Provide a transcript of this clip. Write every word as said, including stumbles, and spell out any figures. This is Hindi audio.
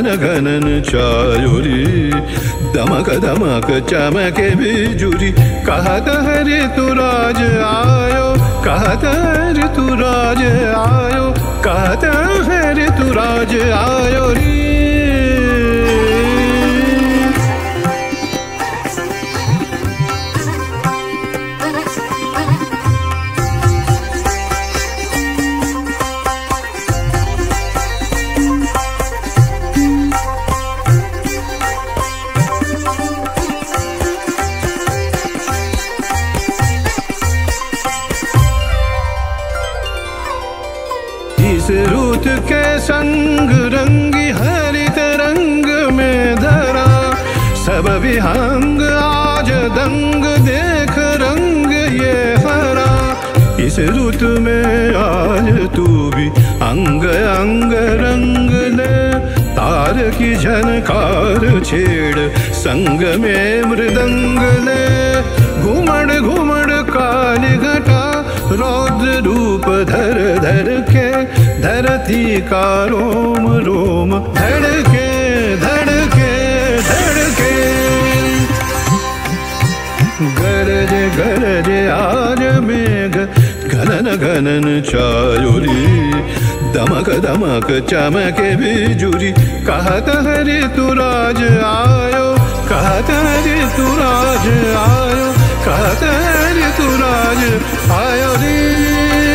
घनन छायोरी दमक दमक चमके बिजुरी कहत ऋतुराज आयो कहत ऋतुराज आयो कहत ऋतुराज आयो री रुत के संग रंगी हरित रंग में धरा सब विहंग आज दंग देख रंग ये हरा इस रुत में आज तू भी अंग अंग रंग ले तार की झनकार छेड़ संग में मृदंग ले घुमड़ घुमड़ काली घटा रौद्र रूप धर धर के धरती का रोम रोम धड़के धड़के धड़के गरज गरज आज मेघ घनन घनन छायोरी दमक दमक चमके बिजुरी कहत ऋतुराज आयो कहत ऋतुराज आयो कहत ऋतुराज आयो रे